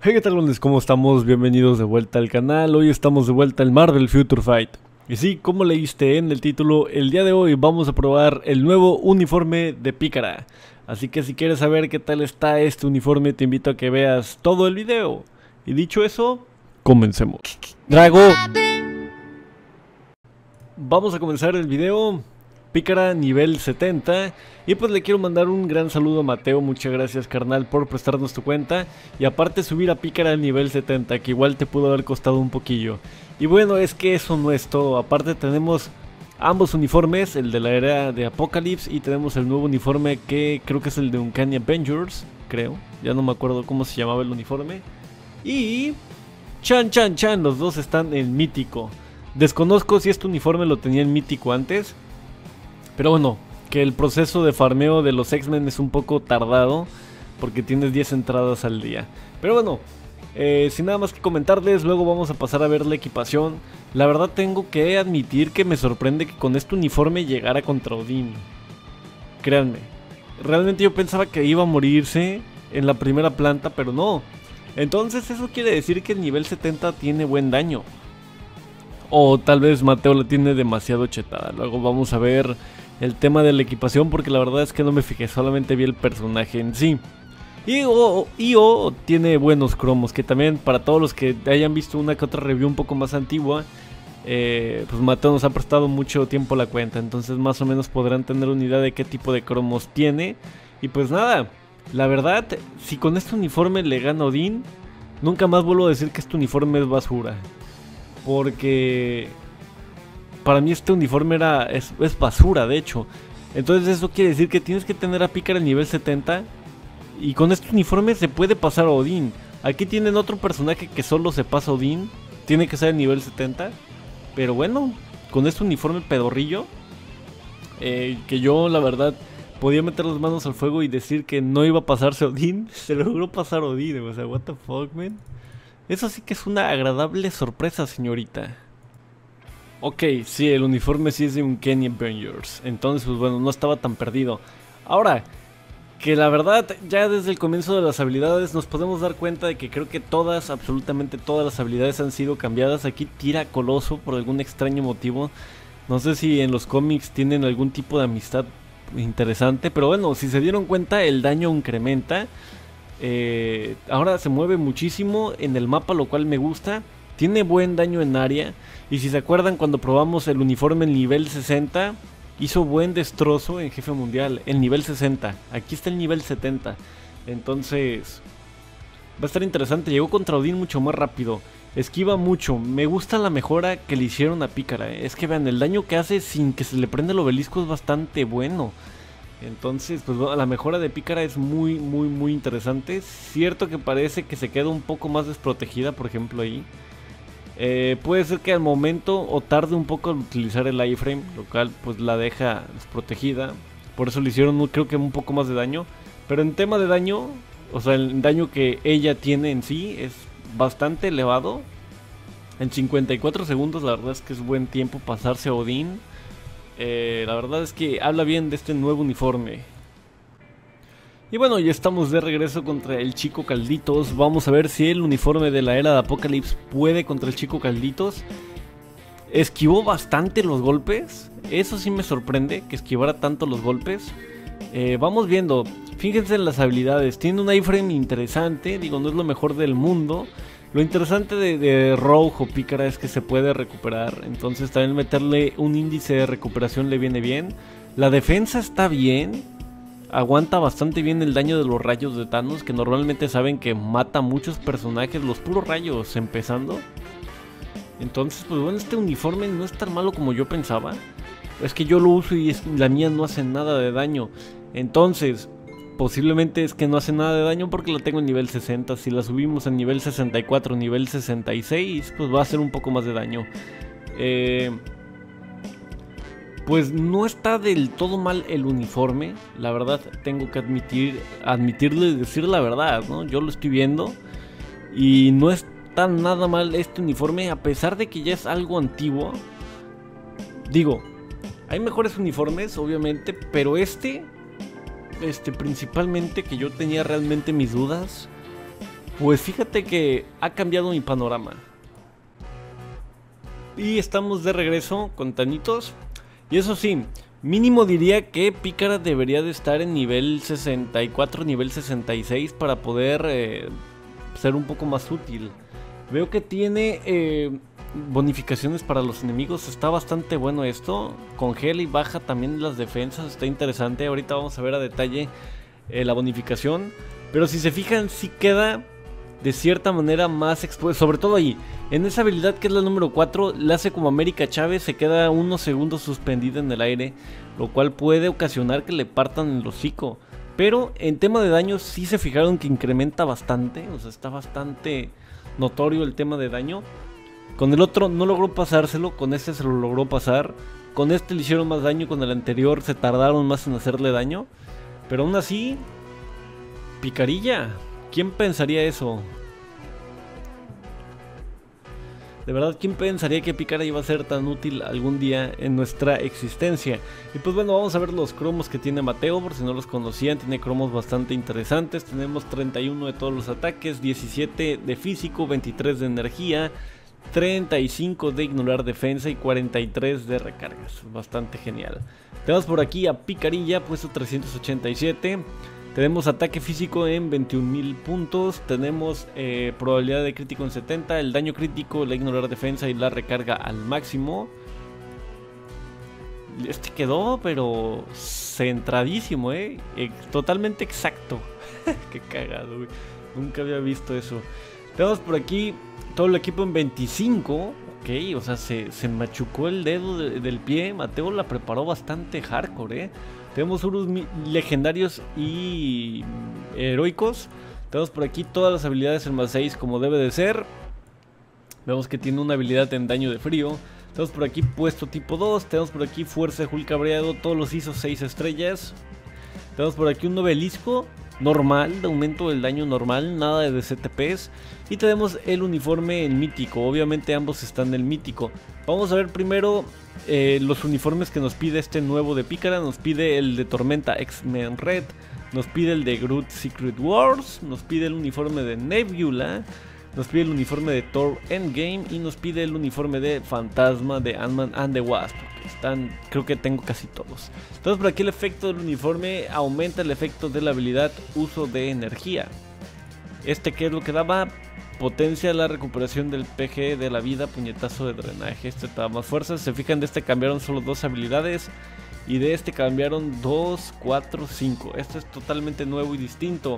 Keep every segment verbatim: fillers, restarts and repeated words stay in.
Hey, ¿qué tal, bandes? ¿Cómo estamos? Bienvenidos de vuelta al canal. Hoy estamos de vuelta al Marvel Future Fight. Y sí, como leíste en el título, el día de hoy vamos a probar el nuevo uniforme de Pícara. Así que si quieres saber qué tal está este uniforme, te invito a que veas todo el video. Y dicho eso, comencemos. Drago. Vamos a comenzar el video. Pícara nivel setenta. Y pues le quiero mandar un gran saludo a Mateo. Muchas gracias, carnal, por prestarnos tu cuenta. Y aparte subir a Pícara al nivel setenta, que igual te pudo haber costado un poquillo. Y bueno, es que eso no es todo. Aparte tenemos ambos uniformes, el de la era de Apocalypse, y tenemos el nuevo uniforme que creo que es el de Uncanny Avengers, creo. Ya no me acuerdo cómo se llamaba el uniforme. Y chan chan chan, los dos están en mítico. Desconozco si este uniforme lo tenía en mítico antes, pero bueno, que el proceso de farmeo de los X-Men es un poco tardado, porque tienes diez entradas al día. Pero bueno, eh, sin nada más que comentarles, luego vamos a pasar a ver la equipación. La verdad tengo que admitir que me sorprende que con este uniforme llegara contra Odín. Créanme, realmente yo pensaba que iba a morirse en la primera planta, pero no. Entonces eso quiere decir que el nivel setenta tiene buen daño. O tal vez Mateo la tiene demasiado chetada. Luego vamos a ver el tema de la equipación, porque la verdad es que no me fijé, solamente vi el personaje en sí. Y O, y O tiene buenos cromos, que también para todos los que hayan visto una que otra review un poco más antigua, eh, pues Mateo nos ha prestado mucho tiempo la cuenta, entonces más o menos podrán tener una idea de qué tipo de cromos tiene. Y pues nada, la verdad, si con este uniforme le gana Odín, nunca más vuelvo a decir que este uniforme es basura. Porque para mí este uniforme era es, es basura, de hecho. Entonces eso quiere decir que tienes que tener a Pícara al nivel setenta. Y con este uniforme se puede pasar a Odín. Aquí tienen otro personaje que solo se pasa a Odín. Tiene que ser el nivel setenta. Pero bueno, con este uniforme pedorrillo, eh, que yo la verdad podía meter las manos al fuego y decir que no iba a pasarse a Odín. Se logró pasar a Odín, o sea, what the fuck, man. Eso sí que es una agradable sorpresa, señorita. Ok, sí, el uniforme sí es de Uncanny Avengers. Entonces, pues bueno, no estaba tan perdido. Ahora, que la verdad, ya desde el comienzo de las habilidades nos podemos dar cuenta de que creo que todas, absolutamente todas las habilidades han sido cambiadas. Aquí tira Coloso por algún extraño motivo. No sé si en los cómics tienen algún tipo de amistad interesante, pero bueno, si se dieron cuenta, el daño incrementa. Eh, ahora se mueve muchísimo en el mapa, lo cual me gusta. Tiene buen daño en área. Y si se acuerdan, cuando probamos el uniforme en nivel sesenta, hizo buen destrozo en Jefe Mundial. En nivel sesenta, aquí está el nivel setenta. Entonces va a estar interesante. Llegó contra Odín mucho más rápido, esquiva mucho. Me gusta la mejora que le hicieron a Pícara. Es que vean, el daño que hace sin que se le prenda el obelisco es bastante bueno. Entonces, pues bueno, la mejora de Pícara es muy, muy, muy interesante. Cierto que parece que se queda un poco más desprotegida, por ejemplo, ahí. Eh, puede ser que al momento o tarde un poco en utilizar el iframe, lo cual pues la deja desprotegida. Por eso le hicieron, creo que un poco más de daño. Pero en tema de daño, o sea, el daño que ella tiene en sí es bastante elevado. En cincuenta y cuatro segundos, la verdad es que es buen tiempo pasarse a Odín. Eh, la verdad es que habla bien de este nuevo uniforme. Y bueno, ya estamos de regreso contra el Chico Calditos. Vamos a ver si el uniforme de la era de Apocalypse puede contra el Chico Calditos. Esquivó bastante los golpes. Eso sí me sorprende, que esquivara tanto los golpes. eh, Vamos viendo. Fíjense en las habilidades. Tiene un iframe interesante. Digo, no es lo mejor del mundo. Lo interesante de, de Rogue o Pícara es que se puede recuperar. Entonces también meterle un índice de recuperación le viene bien. La defensa está bien. Aguanta bastante bien el daño de los rayos de Thanos, que normalmente saben que mata a muchos personajes, los puros rayos empezando. Entonces, pues bueno, este uniforme no es tan malo como yo pensaba. Es que yo lo uso y es, la mía no hace nada de daño. Entonces, posiblemente es que no hace nada de daño porque la tengo en nivel sesenta. Si la subimos en nivel sesenta y cuatro, nivel sesenta y seis, pues va a hacer un poco más de daño. Eh... Pues no está del todo mal el uniforme. La verdad tengo que admitir, admitirle y decir la verdad, ¿no? Yo lo estoy viendo y no está nada mal este uniforme, a pesar de que ya es algo antiguo. Digo, hay mejores uniformes, obviamente, pero este, este principalmente, que yo tenía realmente mis dudas, Pues fíjate que ha cambiado mi panorama. Y estamos de regreso con Tanitos. Y eso sí, mínimo diría que Pícara debería de estar en nivel sesenta y cuatro, nivel sesenta y seis para poder eh, ser un poco más útil. Veo que tiene eh, bonificaciones para los enemigos, está bastante bueno esto. Congela y baja también las defensas, está interesante. Ahorita vamos a ver a detalle eh, la bonificación. Pero si se fijan, sí queda de cierta manera más expuesto, sobre todo ahí. En esa habilidad que es la número cuatro, la hace como América Chávez, se queda unos segundos suspendida en el aire, lo cual puede ocasionar que le partan el hocico. Pero en tema de daño sí se fijaron que incrementa bastante, o sea, está bastante notorio el tema de daño. Con el otro no logró pasárselo, con este se lo logró pasar. Con este le hicieron más daño, con el anterior se tardaron más en hacerle daño. Pero aún así, picarilla. ¿Quién pensaría eso? De verdad, ¿quién pensaría que Pícara iba a ser tan útil algún día en nuestra existencia? Y pues bueno, vamos a ver los cromos que tiene Mateo, por si no los conocían. Tiene cromos bastante interesantes. Tenemos treinta y uno de todos los ataques, diecisiete de físico, veintitrés de energía, treinta y cinco de ignorar defensa y cuarenta y tres de recargas. Bastante genial. Tenemos por aquí a Picarilla, puesto trescientos ochenta y siete. Tenemos ataque físico en veintiún mil puntos, tenemos eh, probabilidad de crítico en setenta, el daño crítico, la ignorar defensa y la recarga al máximo. Este quedó pero centradísimo, eh, eh totalmente exacto. Qué cagado, güey. Nunca había visto eso. Tenemos por aquí todo el equipo en veinticinco, ok, o sea, se, se machucó el dedo de, del pie. Mateo la preparó bastante hardcore, eh. Tenemos unos legendarios y heroicos. Tenemos por aquí todas las habilidades en más seis como debe de ser. Vemos que tiene una habilidad en daño de frío. Tenemos por aquí puesto tipo dos. Tenemos por aquí fuerza de Hulk cabreado. Todos los hizo seis estrellas. Tenemos por aquí un novelisco normal, de aumento del daño normal, nada de D C T Ps. Y tenemos el uniforme en mítico. Obviamente ambos están en el mítico. Vamos a ver primero eh, los uniformes que nos pide este nuevo de Pícara. Nos pide el de Tormenta X-Men Red, nos pide el de Groot Secret Wars, nos pide el uniforme de Nebula, nos pide el uniforme de Thor Endgame y nos pide el uniforme de Fantasma de Ant-Man and the Wasp. Están, creo que tengo casi todos. Entonces por aquí el efecto del uniforme aumenta el efecto de la habilidad uso de energía. Este, ¿qué es lo que daba? Potencia la recuperación del P G de la vida, puñetazo de drenaje. Este te da más fuerza. Se fijan, de este cambiaron solo dos habilidades y de este cambiaron dos, cuatro, cinco. Este es totalmente nuevo y distinto.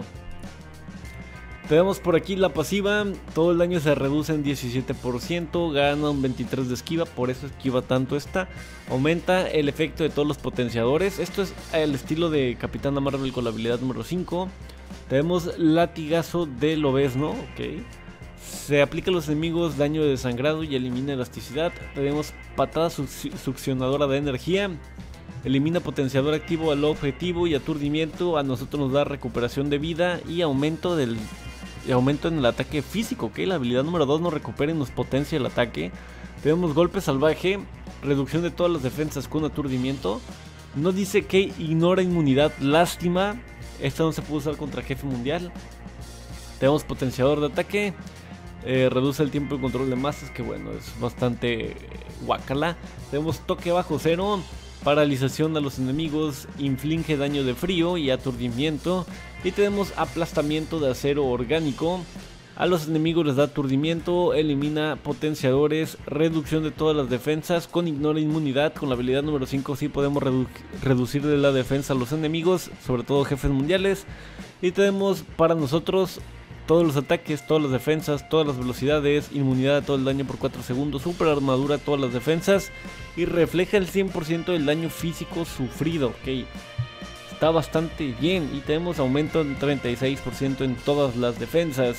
Tenemos por aquí la pasiva, todo el daño se reduce en diecisiete por ciento, gana un veintitrés por ciento de esquiva, por eso esquiva tanto esta. Aumenta el efecto de todos los potenciadores, esto es el estilo de Capitana Marvel con la habilidad número cinco. Tenemos latigazo del obesno, ok. Se aplica a los enemigos daño de desangrado y elimina elasticidad. Tenemos patada succionadora de energía. Elimina potenciador activo al objetivo y aturdimiento. A nosotros nos da recuperación de vida y aumento del aumento en el ataque físico, ok. La habilidad número dos nos recupera y nos potencia el ataque. Tenemos golpe salvaje, reducción de todas las defensas con aturdimiento. No dice que ignora inmunidad, lástima. Esta no se puede usar contra jefe mundial. Tenemos potenciador de ataque, eh, reduce el tiempo de control de masas, que bueno, es bastante eh, guacala. Tenemos toque bajo cero, paralización a los enemigos, inflige daño de frío y aturdimiento. Y tenemos aplastamiento de acero orgánico. A los enemigos les da aturdimiento, elimina potenciadores, reducción de todas las defensas con ignora inmunidad. Con la habilidad número cinco sí podemos redu reducir de la defensa a los enemigos, sobre todo jefes mundiales. Y tenemos para nosotros todos los ataques, todas las defensas, todas las velocidades, inmunidad a todo el daño por cuatro segundos, super armadura a todas las defensas y refleja el cien por ciento del daño físico sufrido, ok. Está bastante bien y tenemos aumento en treinta y seis por ciento en todas las defensas.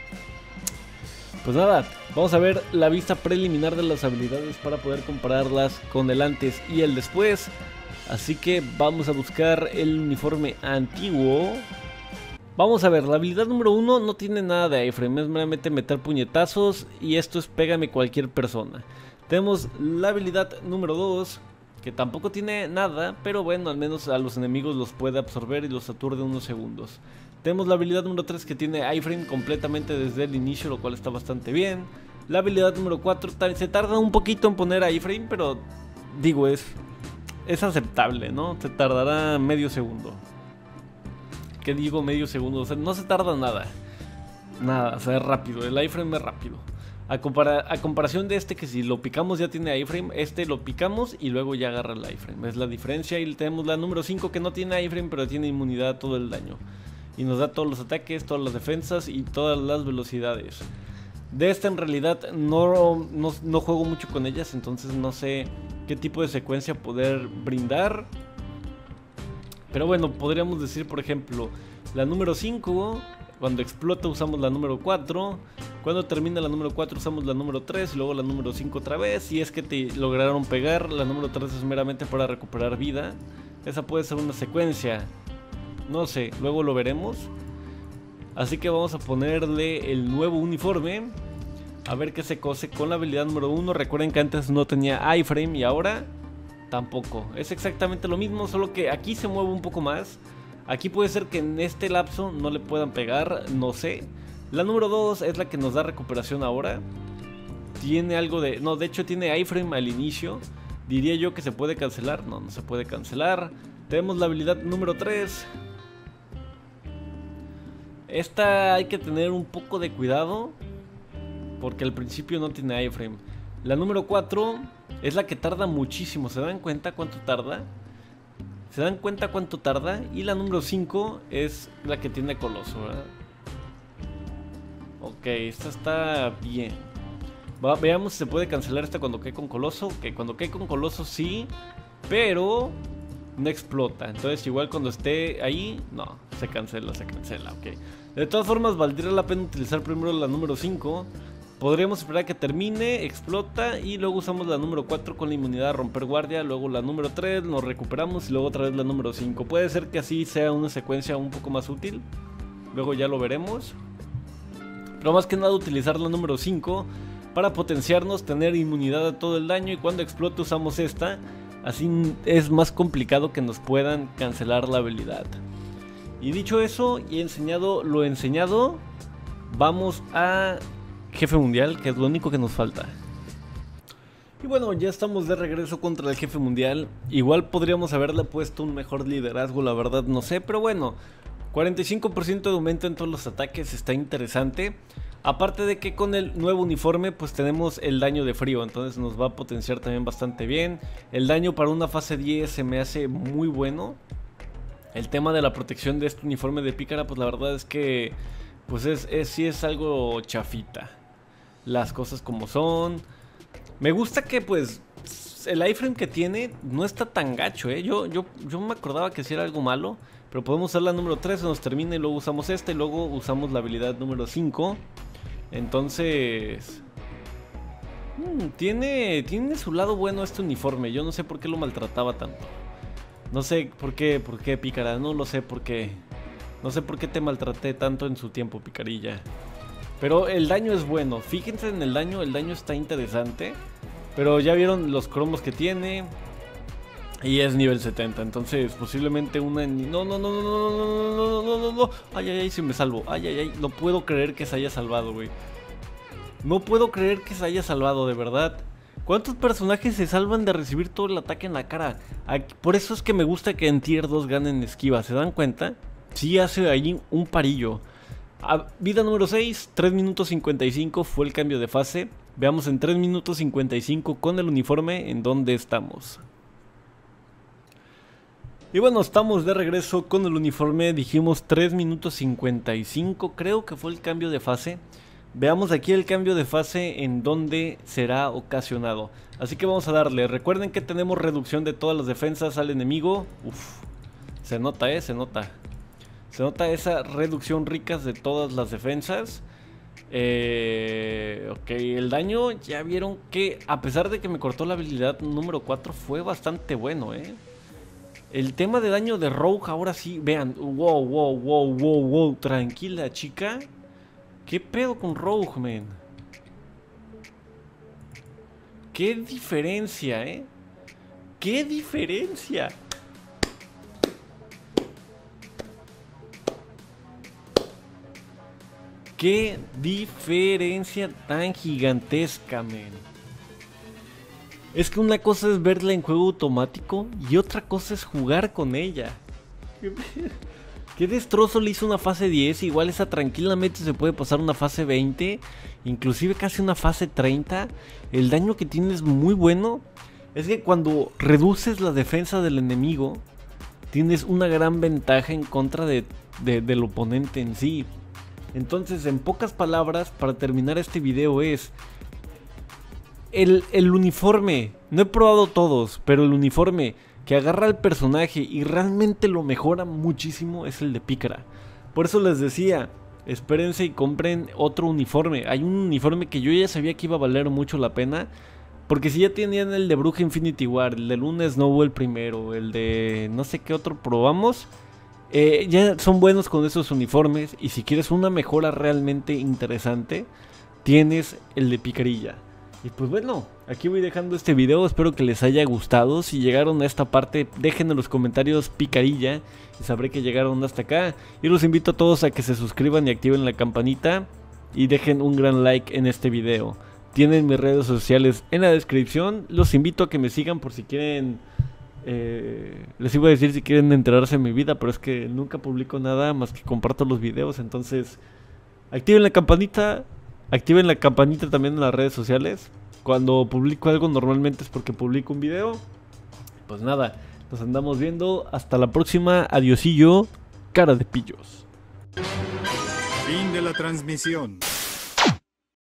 Pues nada, vamos a ver la vista preliminar de las habilidades para poder compararlas con el antes y el después. Así que vamos a buscar el uniforme antiguo. Vamos a ver, la habilidad número uno no tiene nada de iframe, es meramente meter puñetazos y esto es pégame cualquier persona. Tenemos la habilidad número dos, que tampoco tiene nada, pero bueno, al menos a los enemigos los puede absorber y los aturde unos segundos. Tenemos la habilidad número tres que tiene iframe completamente desde el inicio, lo cual está bastante bien. La habilidad número cuatro se tarda un poquito en poner iframe, pero digo, es, es aceptable, ¿no? Se tardará medio segundo. ¿Qué digo medio segundo? O sea, no se tarda nada. Nada, o sea, es rápido, el iframe es rápido. A, compara a comparación de este que si lo picamos ya tiene iframe, este lo picamos y luego ya agarra el iframe. Es la diferencia. Y tenemos la número cinco que no tiene iframe pero tiene inmunidad a todo el daño. Y nos da todos los ataques, todas las defensas y todas las velocidades. De esta en realidad no, no, no juego mucho con ellas, entonces no sé qué tipo de secuencia poder brindar. Pero bueno, podríamos decir por ejemplo la número cinco, cuando explota usamos la número cuatro. Cuando termina la número cuatro usamos la número tres y luego la número cinco otra vez. Y es que te lograron pegar, la número tres es meramente para recuperar vida. Esa puede ser una secuencia. No sé, luego lo veremos. Así que vamos a ponerle el nuevo uniforme. A ver qué se cose con la habilidad número uno. Recuerden que antes no tenía iframe y ahora tampoco. Es exactamente lo mismo, solo que aquí se mueve un poco más. Aquí puede ser que en este lapso no le puedan pegar, no sé. La número dos es la que nos da recuperación ahora. Tiene algo de... No, de hecho tiene iframe al inicio. Diría yo que se puede cancelar. No, no se puede cancelar. Tenemos la habilidad número tres. Esta hay que tener un poco de cuidado porque al principio no tiene iframe. La número cuatro es la que tarda muchísimo. ¿Se dan cuenta cuánto tarda? ¿Se dan cuenta cuánto tarda? Y la número cinco es la que tiene coloso, ¿verdad? Ok, esta está bien. Va, veamos si se puede cancelar esta cuando cae con coloso. Ok, cuando cae con coloso sí, pero no explota. Entonces igual cuando esté ahí, no, se cancela, se cancela, ok. De todas formas valdría la pena utilizar primero la número cinco. Podríamos esperar a que termine, explota y luego usamos la número cuatro con la inmunidad a romper guardia. Luego la número tres, nos recuperamos y luego otra vez la número cinco. Puede ser que así sea una secuencia un poco más útil. Luego ya lo veremos. Pero más que nada utilizar la número cinco para potenciarnos, tener inmunidad a todo el daño. Y cuando explote usamos esta. Así es más complicado que nos puedan cancelar la habilidad. Y dicho eso y enseñado lo enseñado, vamos a Jefe Mundial, que es lo único que nos falta. Y bueno, ya estamos de regreso contra el Jefe Mundial. Igual podríamos haberle puesto un mejor liderazgo, la verdad no sé, pero bueno, cuarenta y cinco por ciento de aumento en todos los ataques está interesante. Aparte de que con el nuevo uniforme pues tenemos el daño de frío, entonces nos va a potenciar también bastante bien. El daño para una fase diez se me hace muy bueno. El tema de la protección de este uniforme de pícara pues la verdad es que pues es, es, sí es algo chafita. Las cosas como son. Me gusta que pues el iframe que tiene no está tan gacho, ¿eh? Yo, yo, yo me acordaba que sí era algo malo. Pero podemos usar la número tres, se nos termina y luego usamos esta y luego usamos la habilidad número cinco. Entonces... Mmm, tiene, tiene su lado bueno este uniforme. Yo no sé por qué lo maltrataba tanto. No sé por qué, por qué pícara, no lo sé por qué. No sé por qué te maltraté tanto en su tiempo, picarilla. Pero el daño es bueno, fíjense en el daño, el daño está interesante. Pero ya vieron los cromos que tiene. Y es nivel setenta, entonces posiblemente una... No, no, no, no, no, no, no, no, no, no, no. Ay, ay, ay, si me salvo. Ay, ay, ay, no puedo creer que se haya salvado, güey. No puedo creer que se haya salvado, de verdad. ¿Cuántos personajes se salvan de recibir todo el ataque en la cara? Por eso es que me gusta que en tier dos ganen esquiva, ¿se dan cuenta? Sí hace ahí un parillo. A vida número seis, tres minutos cincuenta y cinco fue el cambio de fase. Veamos en tres minutos cincuenta y cinco con el uniforme en dónde estamos. Y bueno, estamos de regreso con el uniforme. Dijimos tres minutos cincuenta y cinco, creo que fue el cambio de fase. Veamos aquí el cambio de fase en donde será ocasionado. Así que vamos a darle. Recuerden que tenemos reducción de todas las defensas al enemigo. Uf, se nota, eh, se nota. Se nota esa reducción ricas de todas las defensas. Eh, ok, el daño, ya vieron que a pesar de que me cortó la habilidad número cuatro, fue bastante bueno, eh. El tema de daño de Rogue, ahora sí, vean. Wow, wow, wow, wow, wow. Tranquila, chica. ¿Qué pedo con Rogue, man? ¿Qué diferencia, eh? ¿Qué diferencia? Qué diferencia tan gigantesca, men. Es que una cosa es verla en juego automático y otra cosa es jugar con ella. Qué destrozo le hizo una fase diez, igual esa tranquilamente se puede pasar una fase veinte, inclusive casi una fase treinta. El daño que tiene es muy bueno. Es que cuando reduces la defensa del enemigo, tienes una gran ventaja en contra de, de, del oponente en sí. Entonces, en pocas palabras, para terminar este video es... El, el uniforme, no he probado todos, pero el uniforme que agarra al personaje y realmente lo mejora muchísimo es el de Pícara. Por eso les decía, espérense y compren otro uniforme. Hay un uniforme que yo ya sabía que iba a valer mucho la pena, porque si ya tenían el de Bruja Infinity War, el de Luna Snow el primero, el de no sé qué otro probamos, eh, ya son buenos con esos uniformes. Y si quieres una mejora realmente interesante, tienes el de Picarilla. Y pues bueno, aquí voy dejando este video, espero que les haya gustado. Si llegaron a esta parte, dejen en los comentarios Picarilla y sabré que llegaron hasta acá. Y los invito a todos a que se suscriban y activen la campanita y dejen un gran like en este video. Tienen mis redes sociales en la descripción, los invito a que me sigan por si quieren... Eh, les iba a decir si quieren enterarse de mi vida, pero es que nunca publico nada más que comparto los videos. Entonces, activen la campanita. Activen la campanita también en las redes sociales. Cuando publico algo normalmente es porque publico un video. Pues nada, nos andamos viendo. Hasta la próxima. Adiosillo, cara de pillos. Fin de la transmisión.